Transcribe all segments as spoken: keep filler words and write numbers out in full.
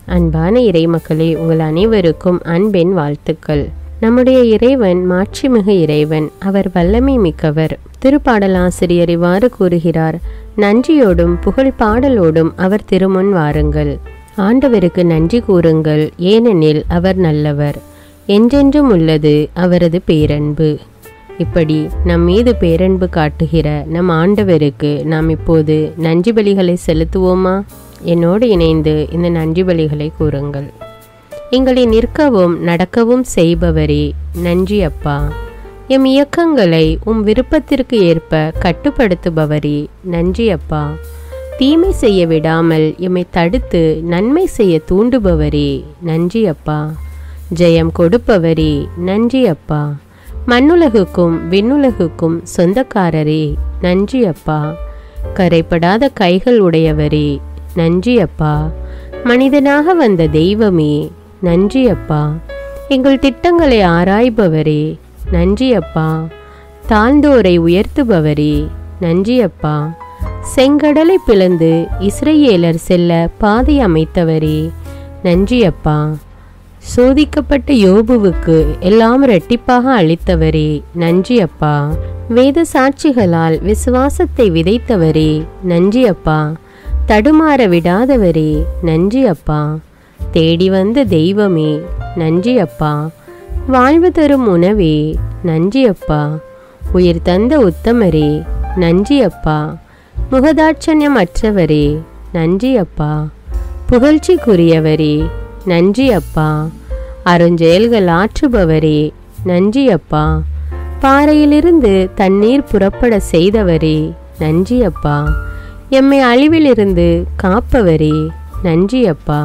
அன்பான இறைமக்களே, உங்கள் அனைவருக்கும் அன்பின் வாழ்த்துக்கள். நம்முடைய இறைவன் மாட்சிமிகு இறைவன், அவர் வல்லமை மிக்கவர். திருப்பாடலாசிரியர் இவ்வாறு கூறுகிறார்: நன்றியோடும் புகழ் பாடலோடும் அவர் திருமுன் வாருங்கள். ஆண்டவருக்கு நன்றி கூறுங்கள், ஏனெனில் அவர் நல்லவர், என்றென்றும் உள்ளது அவரது பேரன்பு. இப்படி நம் மீது பேரன்பு காட்டுகிற நம் ஆண்டவருக்கு நாம் இப்போது நன்றி பலிகளை செலுத்துவோமா? என்னோடு இணைந்து இந்த நன்றி பலிகளை கூறுங்கள். எங்களை நிற்கவும் நடக்கவும் செய்பவரே, நன்றி அப்பா. எம் இயக்கங்களை உம் விருப்பத்திற்கு ஏற்ப கட்டுப்படுத்துபவரே, நன்றி அப்பா. தீமை செய்ய விடாமல் எம்மை தடுத்து நன்மை செய்ய தூண்டுபவரே, நன்றி அப்பா. ஜெயம் கொடுப்பவரே, நன்றி அப்பா. மண்ணுலகுக்கும் விண்ணுலகுக்கும் சொந்தக்காரரே, நன்றி அப்பா. கரைப்படாத கைகள் உடையவரே, நன்றி அப்பா. மனிதனாக வந்த தெய்வமே, நன்றி அப்பா. எங்கள் திட்டங்களை ஆராய்பவரே, நன்றி அப்பா. தாழ்ந்தோரை உயர்த்துபவரே, நன்றி அப்பா. செங்கடலை பிளந்து இஸ்ரேலர் செல்ல பாதை அமைத்தவரே, நன்றி அப்பா. சோதிக்கப்பட்ட யோபுவுக்கு எல்லாம் இரட்டிப்பாக அளித்தவரே, நன்றி அப்பா. வேத சாட்சிகளால் விசுவாசத்தை விதைத்தவரே, நன்றி அப்பா. தடுமாற விடாதவரே, நன்றி அப்பா. தேடி வந்த தெய்வமே, நன்றி அப்பா. வாழ்வு தரும் உணவே, நன்றி அப்பா. உயிர் தந்த உத்தமரே, நன்றி அப்பா. முகதாட்சண்யமற்றவரே, நன்றி அப்பா. புகழ்ச்சிக்குரியவரே, நன்றி அப்பா. அருஞ்செயல்கள் ஆற்றுபவரே, நன்றி அப்பா. பாறையிலிருந்து தண்ணீர் புறப்பட செய்தவரே, நன்றி அப்பா. எம்மை அழிவிலிருந்து காப்பவரே, நன்றி அப்பா.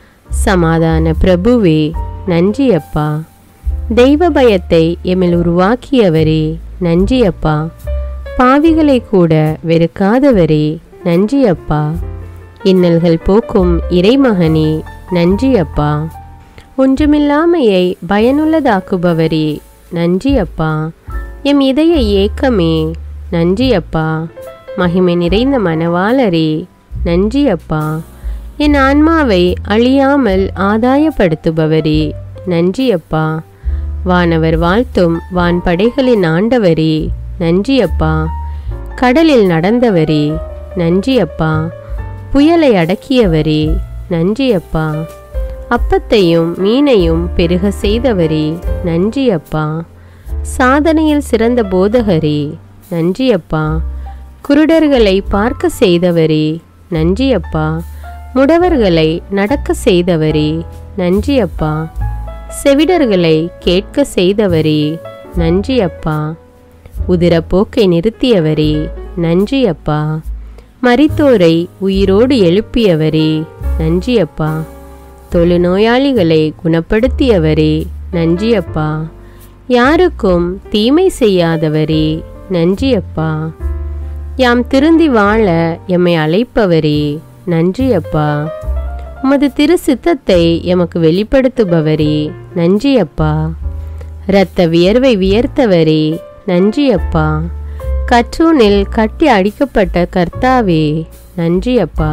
சமாதான பிரபுவே, நன்றி அப்பா. தெய்வ பயத்தை எம்மில் உருவாக்கியவரே, நன்றி அப்பா. பாவிகளை கூட வெறுக்காதவரே, நன்றி அப்பா. இன்னல்கள் போக்கும் இறைமகனே, நன்றி அப்பா. ஒன்றுமில்லாமையை பயனுள்ளதாக்குபவரே, நன்றி அப்பா. எம் இதய ஏக்கமே, நன்றி அப்பா. மகிமை நிறைந்த மனவாளரே, நன்றி அப்பா. என் ஆன்மாவை அழியாமல் ஆதாயப்படுத்துபவரே, நன்றி அப்பா. வானவர் வாழ்த்தும் வான்படைகளின் ஆண்டவரே, நன்றி அப்பா. கடலில் நடந்தவரே, நன்றி அப்பா. புயலை அடக்கியவரே, நன்றி அப்பா. அப்பத்தையும் மீனையும் பெருக செய்தவரே, நன்றி அப்பா. சாதனையில் சிறந்த போதகரே, நன்றி அப்பா. குருடர்களை பார்க்க செய்தவரே, நன்றி அப்பா. முடவர்களை நடக்க செய்தவரே, நன்றி அப்பா. செவிடர்களை கேட்க செய்தவரே, நன்றி அப்பா. உதிரப்போக்கை நிறுத்தியவரே, நன்றி அப்பா. மரித்தோரை உயிரோடு எழுப்பியவரே, நன்றி அப்பா. தொழுநோயாளிகளை குணப்படுத்தியவரே, நன்றி அப்பா. யாருக்கும் தீமை செய்யாதவரே, நன்றி அப்பா. யாம் திருந்தி வாழ எம்மை அழைப்பவரே, நன்றி அப்பா. உமது திரு சித்தத்தை எமக்கு வெளிப்படுத்துபவரே, நன்றி அப்பா. இரத்த வியர்வை வியர்த்தவரே, நன்றி அப்பா. கற்றூனில் கட்டி அடிக்கப்பட்ட கர்த்தாவே, நன்றி அப்பா.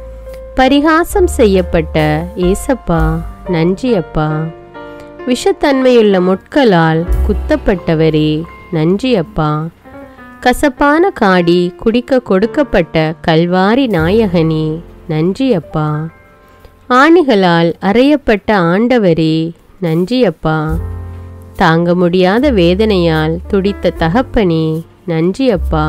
பரிகாசம் செய்யப்பட்ட ஏசப்பா, நன்றி அப்பா. விஷத்தன்மையுள்ள முட்களால் குத்தப்பட்டவரே, நன்றி அப்பா. கசப்பான காடி குடிக்க கொடுக்கப்பட்ட கல்வாரி நாயகனே, நன்றி அப்பா. ஆணிகளால் அறையப்பட்ட ஆண்டவரே, நன்றி அப்பா. தாங்க முடியாத வேதனையால் துடித்த தகப்பனே, நன்றி அப்பா.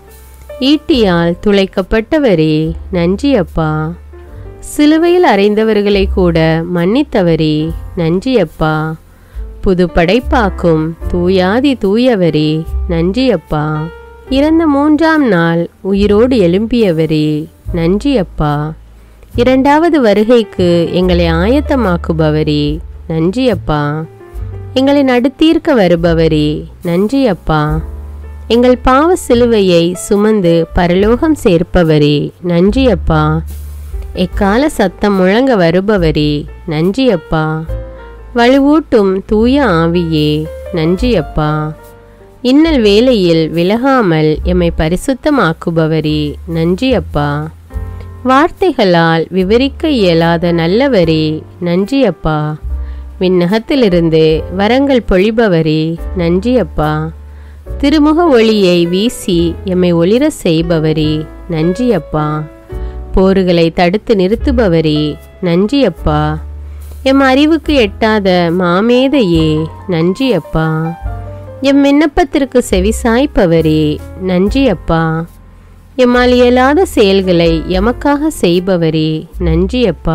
ஈட்டியால் துளைக்கப்பட்டவரே, நன்றி அப்பா. சிலுவையில் அறைந்தவர்களை கூட மன்னித்தவரே, நன்றி அப்பா. புது படைப்பாக்கும் தூயாதி தூயவரே, நன்றி அப்பா. இறந்த மூன்றாம் நாள் உயிரோடு எழும்பியவரே, நன்றி அப்பா. இரண்டாவது வருகைக்கு எங்களை ஆயத்தமாக்குபவரே, நன்றி அப்பா. எங்களை நடுத்தீர்க்க வருபவரே, நன்றி அப்பா. எங்கள் பாவ சிலுவையை சுமந்து பரலோகம் சேர்ப்பவரே, நன்றி அப்பா. எக்கால சத்தம் முழங்க வருபவரே, நன்றி அப்பா. வலுவூட்டும் தூய ஆவியே, நன்றி அப்பா. இன்னல் வேளையில் விலகாமல் எம்மை பரிசுத்தமாக்குபவரே, நன்றி அப்பா. வார்த்தைகளால் விவரிக்க இயலாத நல்லவரே நன்றி அப்பா. விண்ணகத்திலிருந்து வரங்கள் பொழிபவரே நன்றி அப்பா. திருமுக ஒளியை வீசி எம்மை ஒளிர செய்பவரே நன்றி அப்பா. போர்களை தடுத்து நிறுத்துபவரே நன்றி அப்பா. எம் அறிவுக்கு எட்டாத மாமேதையே நன்றி அப்பா. எம் விண்ணப்பத்திற்கு செவிசாய்ப்பவரே நன்றி அப்பா. எம்மால் இயலாத செயல்களை எமக்காக செய்பவரே நன்றி அப்பா.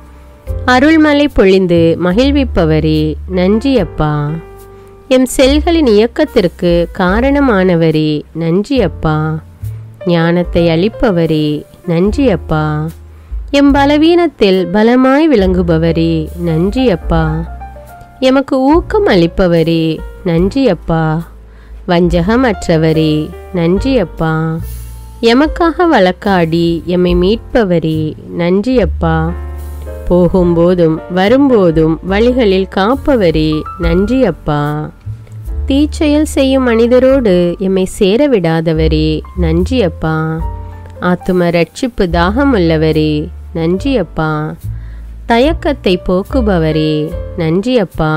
அருள்மலை பொழிந்து மகிழ்விப்பவரே நன்றி அப்பா. எம் செல்களின் இயக்கத்திற்கு காரணமானவரே நன்றி அப்பா. ஞானத்தை அளிப்பவரே நன்றி அப்பா. எம் பலவீனத்தில் பலமாய் விளங்குபவரே நன்றி அப்பா. எமக்கு ஊக்கம் அளிப்பவரே நன்றி அப்பா. வஞ்சகமற்றவரே நன்றி அப்பா. எமக்காக வழக்காடி எம்மை மீட்பவரே நன்றி அப்பா. போகும்போதும் வரும்போதும் வழிகளில் காப்பவரே நன்றி அப்பா. தீச்செயல் செய்யும் மனிதரோடு எம்மை சேர விடாதவரே நன்றி அப்பா. ஆத்தும ரட்சிப்பு தாகமுள்ளவரே நன்றி அப்பா. தயக்கத்தை போக்குபவரே நன்றி அப்பா.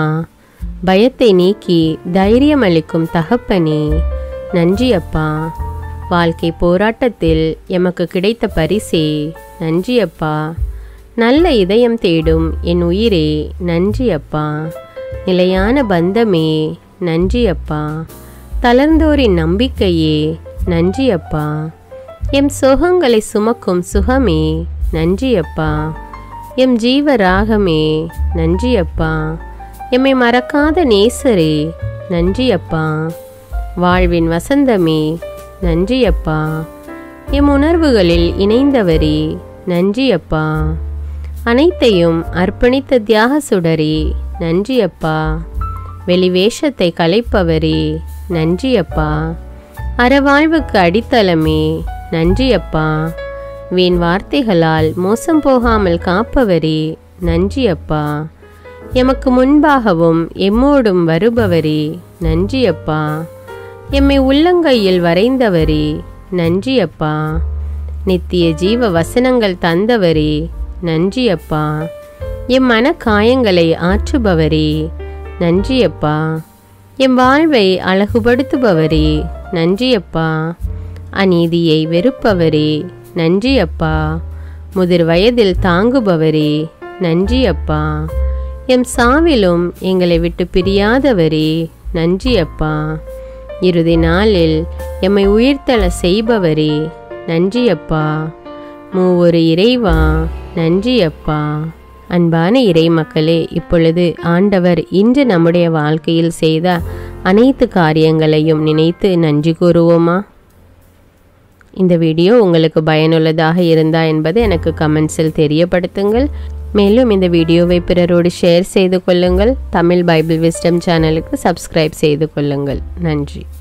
பயத்தை நீக்கி தைரியம் அளிக்கும் தகப்பனே நன்றி அப்பா. வாழ்க்கை போராட்டத்தில் எமக்கு கிடைத்த பரிசே நன்றி அப்பா. நல்ல இதயம் தேடும் என் உயிரே நன்றி அப்பா. நிலையான பந்தமே நன்றி அப்பா. தளர்ந்தோரின் நம்பிக்கையே நன்றி அப்பா. எம் சோகங்களை சுமக்கும் சுகமே நன்றி அப்பா. எம் ஜீவராகமே நன்றி அப்பா. எம்மை மறக்காத நேசரே நன்றி அப்பா. வாழ்வின் வசந்தமே நன்றி அப்பா. எம் உணர்வுகளில் இணைந்தவரே நன்றி அப்பா. அனைத்தையும் அர்ப்பணித்த தியாக சுடரே நன்றி அப்பா. வெளிவேஷத்தை கலைப்பவரே நன்றி அப்பா. அறவாழ்வுக்கு அடித்தளமே நன்றி அப்பா. வீண் வார்த்தைகளால் மோசம் போகாமல் காப்பவரே நன்றி அப்பா. எமக்கு முன்பாகவும் எம்மோடும் வருபவரே நன்றி அப்பா. எம்மை உள்ளங்கையில் வரைந்தவரே நன்றி அப்பா. நித்திய ஜீவ வசனங்கள் தந்தவரே நன்றி அப்பா. எம் மன காயங்களை ஆற்றுபவரே நன்றி அப்பா. எம் வாழ்வை அழகுபடுத்துபவரே நன்றி அப்பா. அநீதியை வெறுப்பவரே நன்றி அப்பா. முதிர் வயதில் தாங்குபவரே நன்றி அப்பா. எம் சாவிலும் எங்களை விட்டு பிரியாதவரே நன்றி அப்பா. இறுதி நாளில் எம்மை உயிர்த்தெழ செய்பவரே நன்றி அப்பா. மூவொரு இறைவா நன்றி அப்பா. அன்பான இறை மக்களே, இப்பொழுது ஆண்டவர் இன்று நம்முடைய வாழ்க்கையில் செய்த அனைத்து காரியங்களையும் நினைத்து நன்றி கூறுவோமா? இந்த வீடியோ உங்களுக்கு பயனுள்ளதாக இருந்தா என்பதை எனக்கு கமெண்ட்ஸில் தெரியப்படுத்துங்கள். மேலும் இந்த வீடியோவை பிறரோடு ஷேர் செய்து கொள்ளுங்கள். தமிழ் பைபிள் விஸ்டம் சேனலுக்கு சப்ஸ்கிரைப் செய்து கொள்ளுங்கள். நன்றி.